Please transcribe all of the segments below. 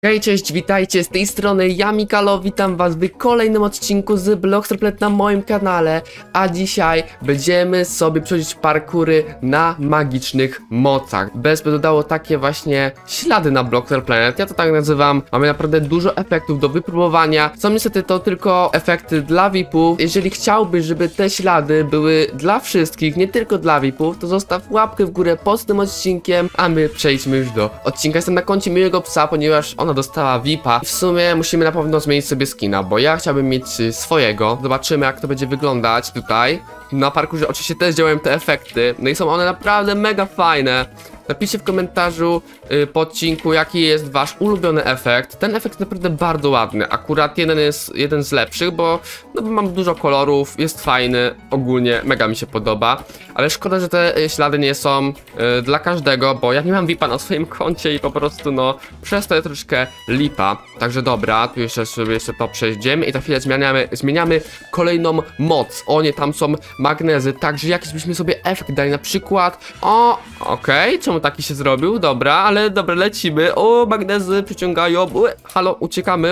Hej, cześć, witajcie, z tej strony ja, Mikalo, witam was w kolejnym odcinku z Bloxroom na moim kanale. A dzisiaj będziemy sobie przechodzić parkury na magicznych mocach. BSP dodało takie właśnie ślady na Bloxroom, ja to tak nazywam. Mamy naprawdę dużo efektów do wypróbowania. Są niestety to tylko efekty dla VIP-ów. Jeżeli chciałbyś, żeby te ślady były dla wszystkich, nie tylko dla VIP-ów, to zostaw łapkę w górę pod tym odcinkiem, a my przejdźmy już do odcinka. Jestem na koncie Miłego Psa, ponieważ ona dostała VIP-a. W sumie musimy na pewno zmienić sobie skina, bo ja chciałbym mieć swojego. Zobaczymy, jak to będzie wyglądać tutaj. Na parkurze oczywiście też działają te efekty, no i są one naprawdę mega fajne. Napiszcie w komentarzu po odcinku, jaki jest wasz ulubiony efekt. Ten efekt jest naprawdę bardzo ładny. Akurat jeden z lepszych, bo mam dużo kolorów, jest fajny, ogólnie mega mi się podoba. Ale szkoda, że te ślady nie są dla każdego, bo ja nie mam VIP-a na swoim koncie i po prostu przez to jest troszkę lipa. Także dobra, tu jeszcze to przejdziemy i za chwilę zmieniamy kolejną moc. O nie, tam są magnezy, także jakiś byśmy sobie efekt dali, na przykład okej, czemu taki się zrobił? Dobra, ale dobra, lecimy. O, magnezy przyciągają. Halo, uciekamy.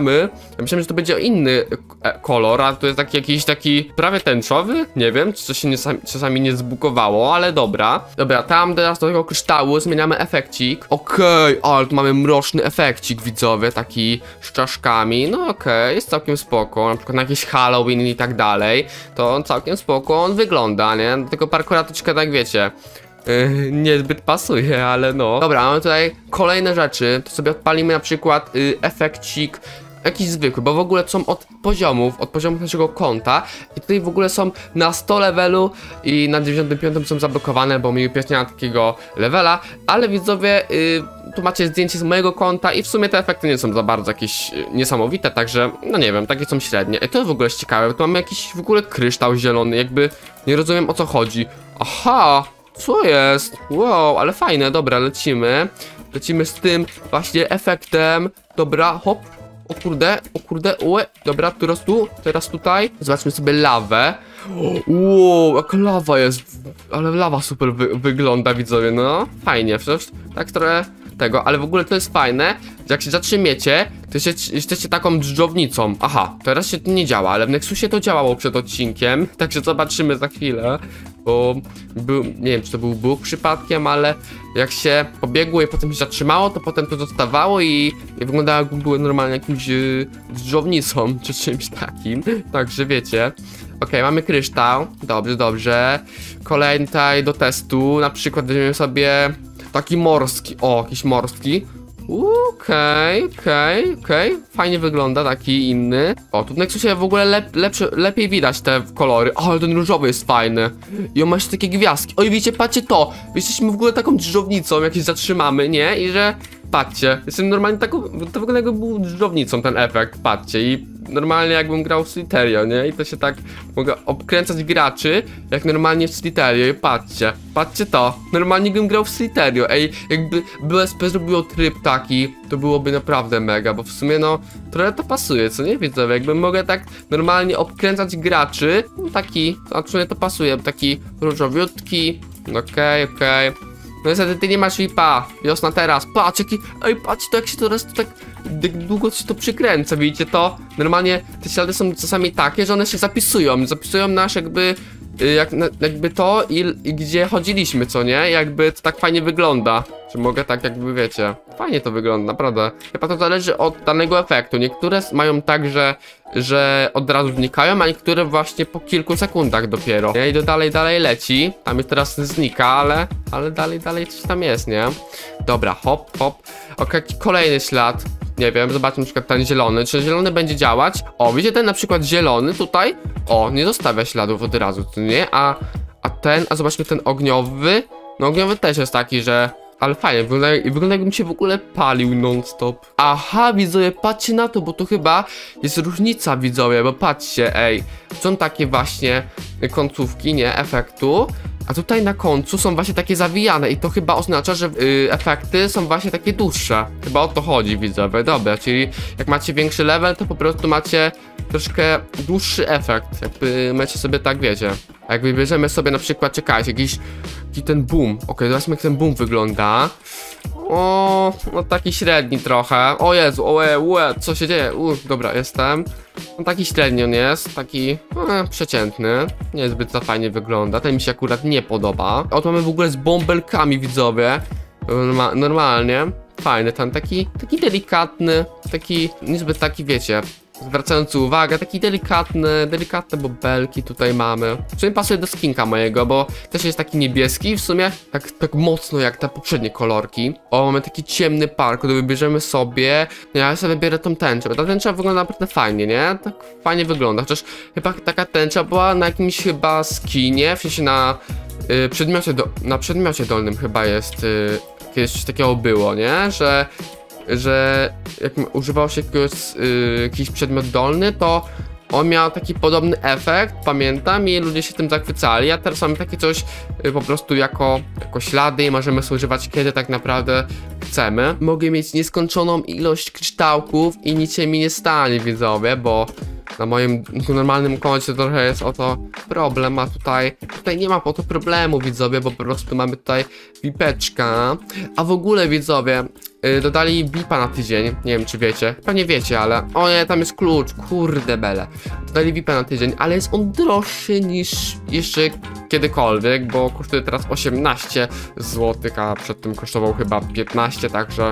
Ja myślałem, że to będzie inny kolor, a to jest jakiś taki prawie tęczowy. Nie wiem, czy to się czasami nie zbukowało, ale dobra. Dobra, tam teraz do tego kryształu zmieniamy efekcik. Okej, ale tu mamy mroczny efekcik, widzowie, taki z czaszkami. No okej, jest całkiem spoko. Na przykład na jakiś Halloween i tak dalej. To całkiem spoko on wygląda, nie? Do tego parkura troszkę, tak wiecie, niezbyt pasuje, ale no. Dobra, mamy tutaj kolejne rzeczy. To sobie odpalimy na przykład efekcik jakiś zwykły, bo w ogóle są od poziomów naszego konta i tutaj w ogóle są na 100 levelu i na 95 są zablokowane, bo mi upiernia na takiego levela, ale widzowie, tu macie zdjęcie z mojego konta i w sumie te efekty nie są za bardzo jakieś niesamowite, także no nie wiem, takie są średnie. I to jest w ogóle ciekawe, tu mamy jakiś w ogóle kryształ zielony, jakby nie rozumiem, o co chodzi. Aha! Co jest? Wow, ale fajne, dobra, lecimy z tym właśnie efektem. Dobra, hop. O kurde, dobra, teraz tutaj. Zobaczmy sobie lawę. Wow, jaka lawa jest. Ale lawa super wygląda, widzowie, no. Fajnie, przecież tak trochę tego, ale w ogóle to jest fajne, że jak się zatrzymiecie, to jesteście taką dżdżownicą. Aha, teraz się to nie działa, ale w Nexusie to działało przed odcinkiem, także zobaczymy za chwilę, bo nie wiem, czy to był bug przypadkiem, ale jak się pobiegło i potem się zatrzymało, to potem to zostawało i wyglądało, jakby były normalnie jakimś dżdżownicą, czy czymś takim, także wiecie. Okej, mamy kryształ, dobrze. Kolejny tutaj do testu, na przykład weźmiemy sobie taki morski, jakiś morski. Okej. Fajnie wygląda, taki inny. O, tu w Nexusie w ogóle lepiej widać te kolory. O, ale ten różowy jest fajny. I on ma jeszcze takie gwiazdki. Oj, widzicie, patrzcie to. Jesteśmy w ogóle taką dżdżownicą, jak się zatrzymamy, nie? I że, patrzcie, jestem normalnie taką, to wygląda, jakby był dżdżownicą ten efekt, patrzcie. I normalnie jakbym grał w Sliterio, nie? I to się tak mogę obkręcać graczy, jak normalnie w Sliterio. I patrzcie to. Normalnie bym grał w Sliterio. Ej, jakby BSP zrobiło tryb taki, to byłoby naprawdę mega, bo w sumie no, trochę to pasuje, co nie, widzowie? Jakbym mogę tak normalnie obkręcać graczy, no taki, znaczy to pasuje, taki różowiutki. Okej. No niestety ty nie masz VIP-a. Wiosna teraz. Patrz jaki. Ej, patrz to, jak się teraz tak długo się to przykręca, widzicie to? Normalnie te ślady są czasami takie, że one się zapisują nasz jakby to i gdzie chodziliśmy, co nie? Jakby to tak fajnie wygląda. Czy mogę tak jakby, wiecie, fajnie to wygląda, naprawdę. Chyba to zależy od danego efektu. Niektóre mają tak, że od razu znikają, a niektóre właśnie po kilku sekundach dopiero. Nie? I to dalej leci. Tam już teraz znika, ale dalej coś tam jest, nie? Dobra, hop. Okej, kolejny ślad. Nie wiem, zobaczmy na przykład ten zielony. Czy zielony będzie działać? O, widzicie ten na przykład zielony tutaj? O, nie zostawia śladów od razu, nie? A zobaczmy ten ogniowy. No ogniowy też jest taki, że... Ale fajnie, wygląda jakbym się w ogóle palił non-stop. Aha, widzowie, patrzcie na to, bo to chyba jest różnica, widzowie, bo patrzcie, ej. Są takie właśnie końcówki, nie, efektu. A tutaj na końcu są właśnie takie zawijane i to chyba oznacza, że efekty są właśnie takie dłuższe. Chyba o to chodzi, widzowie. Dobra, czyli jak macie większy level, to po prostu macie troszkę dłuższy efekt. Jakby macie sobie tak, wiecie. A jakby bierzemy sobie na przykład, czekajcie, jakiś ten boom. Okej, zobaczmy, jak ten boom wygląda. O, no taki średni trochę. O Jezu, co się dzieje? Dobra, jestem. No taki średni on jest, taki przeciętny. Niezbyt za fajnie wygląda, ten mi się akurat nie podoba. Oto mamy w ogóle z bąbelkami, widzowie. Normalnie. Fajny, ten taki delikatny, taki, niezbyt taki, wiecie, zwracający uwagę, taki delikatne bąbelki tutaj mamy. W sumie pasuje do skinka mojego, bo też jest taki niebieski, w sumie tak mocno jak te poprzednie kolorki. O, mamy taki ciemny park, który wybierzemy sobie. Ja sobie wybiorę tą tęczę, bo ta tęcza wygląda naprawdę fajnie, nie? Tak fajnie wygląda, chociaż chyba taka tęcza była na jakimś chyba skinie, w sensie na przedmiocie dolnym chyba jest, kiedyś coś takiego było, nie? Że jak używało się jakiś przedmiot dolny, to on miał taki podobny efekt, pamiętam, i ludzie się tym zachwycali, a teraz mamy takie coś po prostu jako ślady i możemy sobie używać kiedy tak naprawdę chcemy. Mogę mieć nieskończoną ilość kryształków i nic się mi nie stanie, widzowie, bo na moim normalnym koncie trochę jest o to problem, a tutaj nie ma po to problemu, widzowie, bo po prostu mamy tutaj VIPeczka. A w ogóle, widzowie, dodali VIPa na tydzień, nie wiem czy wiecie, pewnie wiecie, ale o nie, tam jest klucz, kurde bele. Dodali VIPa na tydzień, ale jest on droższy niż jeszcze kiedykolwiek, bo kosztuje teraz 18 zł, a przed tym kosztował chyba 15, także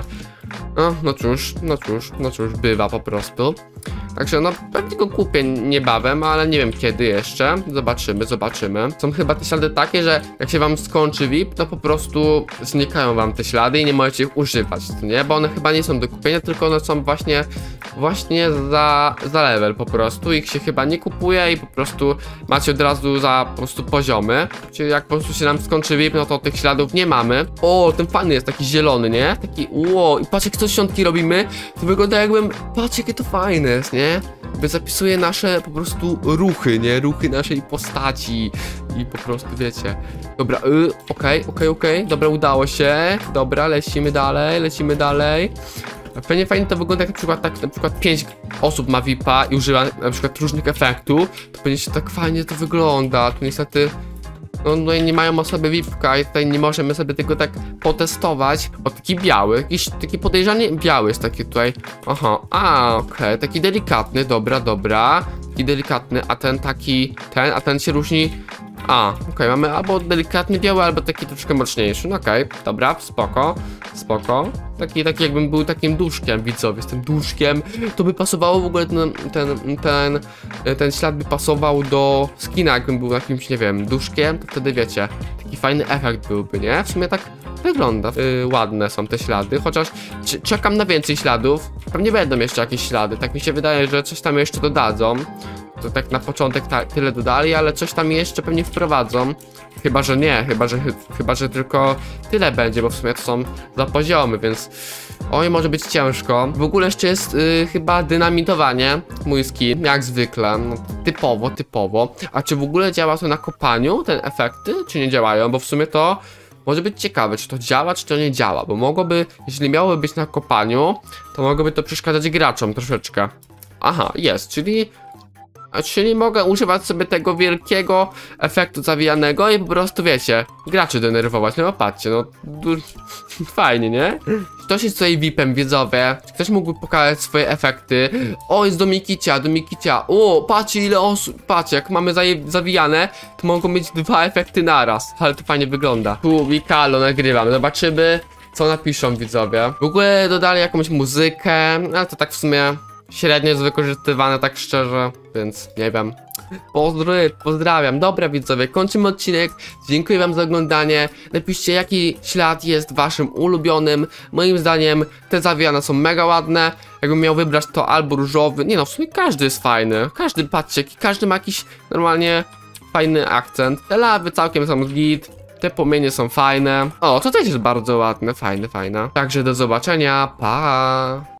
no cóż, bywa po prostu. Także no pewnie go kupię niebawem, ale nie wiem kiedy jeszcze. Zobaczymy. Są chyba te ślady takie, że jak się wam skończy VIP, to po prostu znikają wam te ślady i nie możecie ich używać, nie? Bo one chyba nie są do kupienia, tylko one są właśnie za level po prostu. Ich się chyba nie kupuje i po prostu macie od razu za po prostu poziomy. Czyli jak po prostu się nam skończy VIP, no to tych śladów nie mamy. O, ten fajny jest taki zielony, nie? Taki, wow, i patrz jak to dziesiątki robimy, to wygląda jakbym, patrz jakie to fajne jest, nie? By zapisuje nasze po prostu ruchy, nie? Ruchy naszej postaci i po prostu wiecie. Dobra, okej, dobra, udało się. Dobra, lecimy dalej. Fajnie to wygląda, jak na przykład 5 osób ma VIPa i używa na przykład różnych efektów, to będzie się tak fajnie to wygląda. Tu niestety no nie mają osoby VIPka i tutaj nie możemy sobie tego tak potestować. O, taki biały, jakiś taki podejrzanie biały jest taki tutaj. Aha, okej, taki delikatny, dobra. Taki delikatny, a ten się różni. Okej, mamy albo delikatny biały, albo taki troszkę mocniejszy. No okej, dobra, spoko. Taki jakbym był takim duszkiem, widzowie, z tym duszkiem. To by pasowało w ogóle, ten ślad by pasował do skina, jakbym był jakimś, nie wiem, duszkiem, to wtedy wiecie, taki fajny efekt byłby, nie? W sumie tak wygląda. Ładne są te ślady, chociaż czekam na więcej śladów. Pewnie będą jeszcze jakieś ślady, tak mi się wydaje, że coś tam jeszcze dodadzą. To tak na początek tyle dodali, ale coś tam jeszcze pewnie wprowadzą. Chyba, że nie, chyba, że tylko tyle będzie, bo w sumie to są za poziomy, więc oj, może być ciężko. W ogóle jeszcze jest chyba dynamitowanie, mój skin, jak zwykle, no, typowo. A czy w ogóle działa to na kopaniu, te efekty, czy nie działają? Bo w sumie to może być ciekawe, czy to działa, czy to nie działa, bo mogłoby, jeśli miałoby być na kopaniu, to mogłoby to przeszkadzać graczom troszeczkę. Aha, jest, czyli mogę używać sobie tego wielkiego efektu zawijanego i po prostu, wiecie, graczy denerwować. No patrzcie, no fajnie, nie? Ktoś jest tutaj VIP-em, widzowie. Ktoś mógłby pokazać swoje efekty. O, jest do Mikicia. O, patrzcie ile osób. Patrzcie, jak mamy zawijane, to mogą mieć 2 efekty naraz. Ale to fajnie wygląda. Tu Mikalo nagrywam. Zobaczymy, co napiszą widzowie. W ogóle dodali jakąś muzykę, ale to tak w sumie średnio jest wykorzystywane, tak szczerze, więc nie wiem. Pozdrawiam. Dobra widzowie, kończymy odcinek. Dziękuję wam za oglądanie. Napiszcie, jaki ślad jest waszym ulubionym. Moim zdaniem te zawijane są mega ładne. Jakbym miał wybrać, to albo różowy. Nie no, w sumie każdy jest fajny. Patrzcie, każdy ma jakiś normalnie fajny akcent. Te lawy całkiem są git. Te płomienie są fajne. O, to też jest bardzo ładne, fajne. Także do zobaczenia, pa!